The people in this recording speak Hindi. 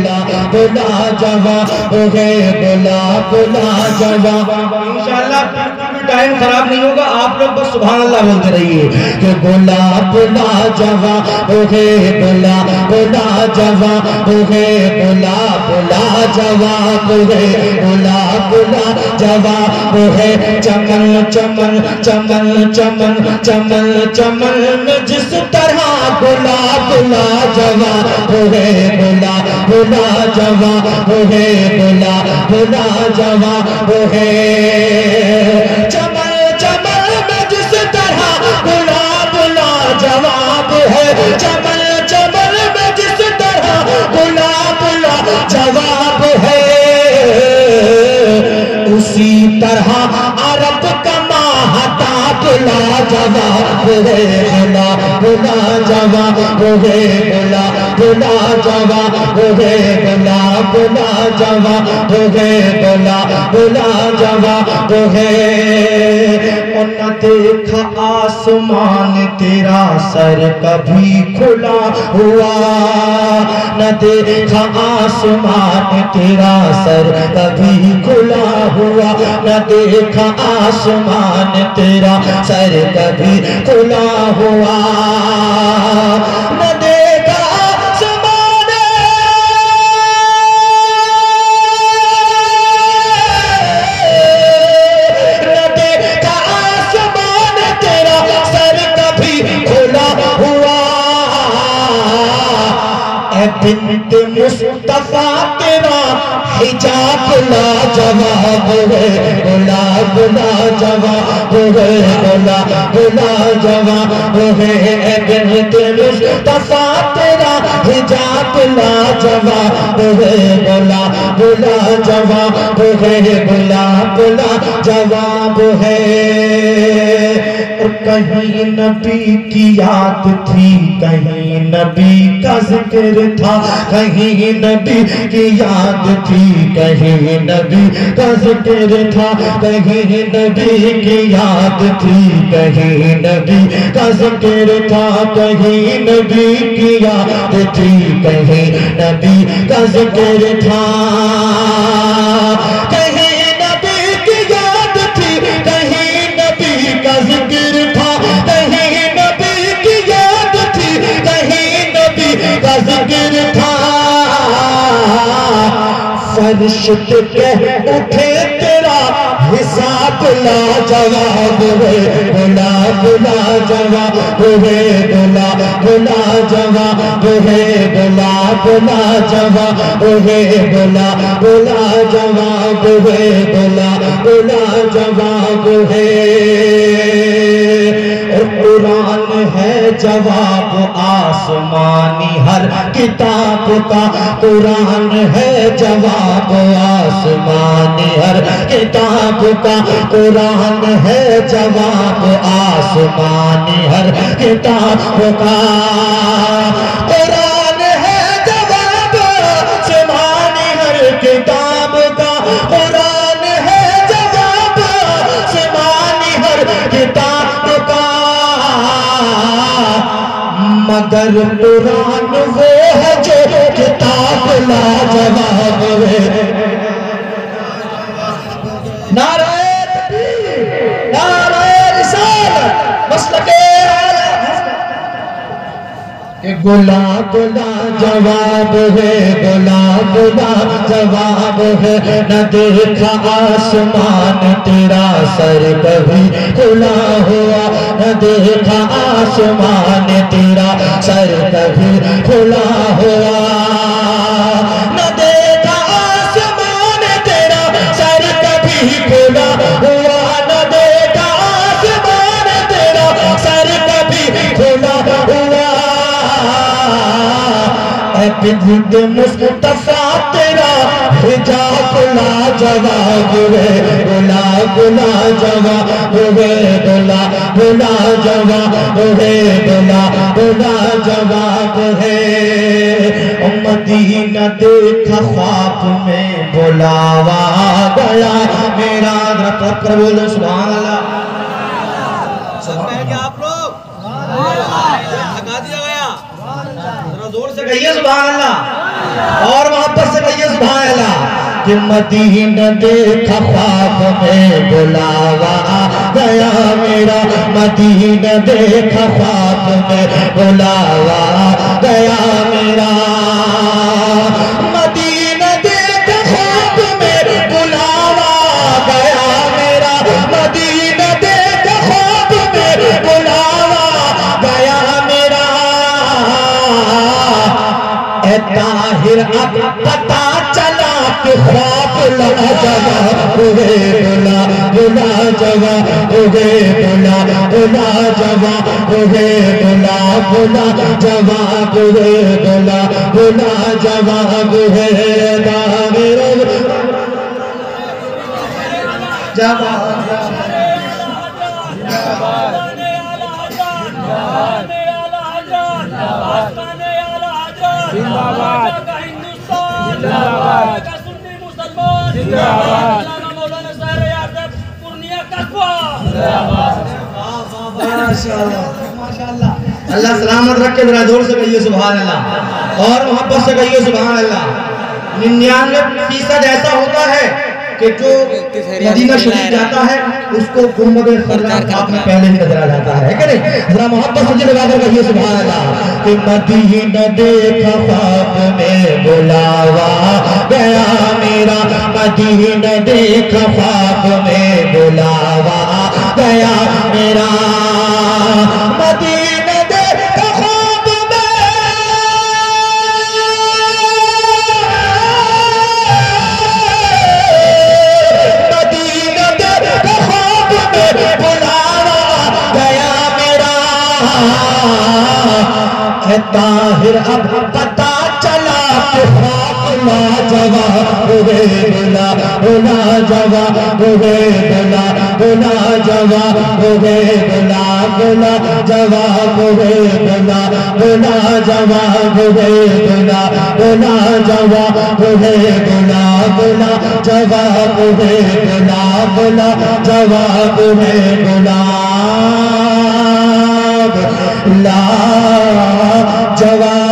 गुलाब लाजवाब है, गुलाब लाजवाब। इंशाअल्लाह टाइम खराब नहीं होगा, आप लोग बस सुभान अल्लाह बोलते रहिए कि गुलाब लाजवाब है, गुलाब लाजवाब है, गुलाब लाजवाब है, गुलाब लाजवाब है। चमन चमन चमन चमन चमन चमन में जिस तरह गुलाब लाजवाब है, गुलाब लाजवाब है, गुलाब लाजवाब है। चमन चमन में जिस तरह गुलाब लाजवाब है, चमन चमन में जिस तरह गुलाब लाजवाब है, उसी तरह अरब का महताब लाजवाब है, गुलाब लाजवाब है, गुलाब लाजवाब है, गुलाब लाजवाब है, गुलाब लाजवाब है। न देखा आसमान तेरा सर कभी खुला हुआ, न देखा आसमान तेरा सर कभी खुला हुआ, न देखा आसमान तेरा सर कभी खुला हुआ, न देखा आसमान, न देखा आसमान तेरा सर कभी खुला हुआ। ऐ बिन्त मुस्तफा तेरा हिजाब लाजवाब है, गुलाब लाजवाब है, गुलाब लाजवाब है। ऐ बिन्त मुस्तफा तेरा हिजाब लाजवाब है, गुलाब लाजवाब है, गुलाब लाजवाब है। और कहीं नबी की याद थी, कहीं नबी का जिक्र था, कहीं नबी की याद थी, कहीं नबी का जिक्र था, कहीं नबी की याद थी, कहीं नबी का जिक्र था, कहीं नबी की याद थी, कहीं नबी का जिक्र था, कहीं नबी की याद थी, कहीं नबी का जिक्र था, कहीं नबी की याद थी, कहीं नबी का जिक्र था। फरिश्ते कह उठे तेरा हिसाब लाजवाब है, गुलाब लाजवाब है, गुलाब लाजवाब है, गुलाब लाजवाब है, गुलाब लाजवाब है, गुलाब लाजवाब है। कुरान है जवाब आसमानी हर किताब का, कुरान है जवाब आसमानी हर किताब का, कुरान है जवाब आसमानी हर किताब का, कुरान है जवाब आसमानी हर किताब का, कुरान है जवाब आसमानी हर किताब का। मगर कुरान वो है जो किताब लाजवाब है। नारे तकबीर, नारे रिसालत, मसलके गुलाब लाजवाब है, गुलाब लाजवाब है। न देखा आसमान तेरा सर कभी खुला हुआ, न देखा आसमान तेरा सर कभी खुला हुआ, न देखा आसमान तेरा सर कभी खुला हुआ, न देखा आसमान तेरा सर कभी खुला हुआ। बिन्त मुस्तफा तेरा हिजाब लाजवाब है, गुलाब लाजवाब है, गुलाब लाजवाब है, गुलाब लाजवाब है। मदीना देखा ख्वाब में बुलावा गया मेरा, कर बोलो सुभान अल्लाह। सब कह के आप लोग लगा दिया गया, जोर से कहिए सुभान अल्लाह और वहां पर कि मदीना देखा ख्वाब में बुलावा गया मेरा, मदीना देखा ख्वाब में बुलावा गया मेरा, मदीना देखा ख्वाब में बुलावा गया मेरा, मदीना देखा ख्वाब में बुलावा गया मेरा। ए ताहिर अब पता चला कि ख्वाब लाजवाब हुए, बुला जवाब हुए, बुला जवाब हुए, बुला जवाब हुए, बुला जवाब हुए। अल्लाह सलामत रखे, जरा जोर से कहिए सुभान अल्लाह और मोहब्बत से कहिए सुभान अल्लाह। 99% ऐसा होता है कि जो मदीना शरीफ जाता है उसको गुंबद खज़रा ख्वाब में पहले ही नजर आ जाता है कि नहीं? जरा मोहब्बत से लगाकर कहिए सुभान अल्लाह। कि मदीना देखा ख्वाब में बुलावा गया मेरा, मदीना देखा ख्वाब में बुलावा गया मेरा, मदीना देखा ख्वाब में, मदीना देखा ख्वाब में बुलावा गया मेरा। ताहिर अब पता चला कि ख्वाब लाजवाब हुए, बुला जवाब हुए, बुला जवाब हुए, बुला जवाब हुए, बुला जवाब हुए, बुला जवाब हुए, बुला जवाब हुए, बुला जवाब हुए, बुला जवाब